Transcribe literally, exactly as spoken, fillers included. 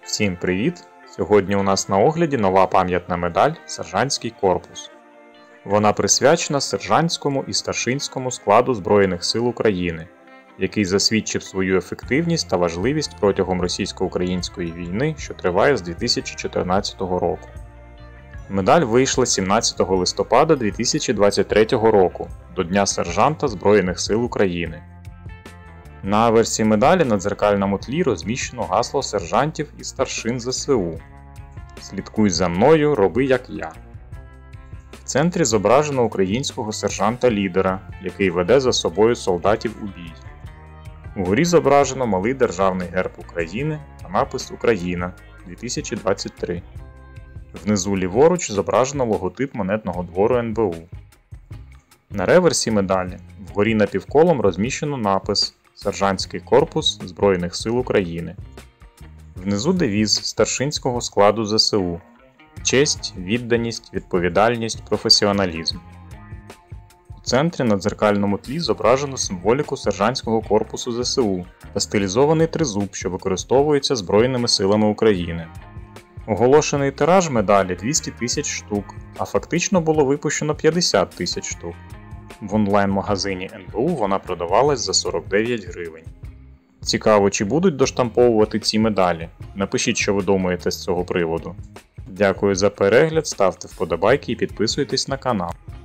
Всім привіт! Сьогодні у нас на огляді нова пам'ятна медаль «Сержантський корпус». Вона присвячена сержантському і старшинському складу Збройних сил України, який засвідчив свою ефективність та важливість протягом російсько-української війни, що триває з дві тисячі чотирнадцятого року. Медаль вийшла сімнадцятого листопада дві тисячі двадцять третього року, до Дня сержанта Збройних сил України. На аверсі медалі на дзеркальному тлі розміщено гасло сержантів і старшин зе се у «Слідкуй за мною, роби як я». В центрі зображено українського сержанта-лідера, який веде за собою солдатів у бій. Угорі зображено малий державний герб України та напис «Україна дві тисячі двадцять три». Внизу ліворуч зображено логотип монетного двору ен бе у. На реверсі медалі вгорі напівколом розміщено напис «Сержантський корпус Збройних сил України». Внизу девіз старшинського складу зе се у «Честь, відданість, відповідальність, професіоналізм». У центрі на дзеркальному тлі зображено символіку сержантського корпусу зе се у та стилізований тризуб, що використовується Збройними силами України. Оголошений тираж медалі двісті тисяч штук, а фактично було випущено п'ятдесят тисяч штук. В онлайн-магазині ен бе у вона продавалась за сорок дев'ять гривень. Цікаво, чи будуть доштамповувати ці медалі? Напишіть, що ви думаєте з цього приводу. Дякую за перегляд, ставте вподобайки і підписуйтесь на канал.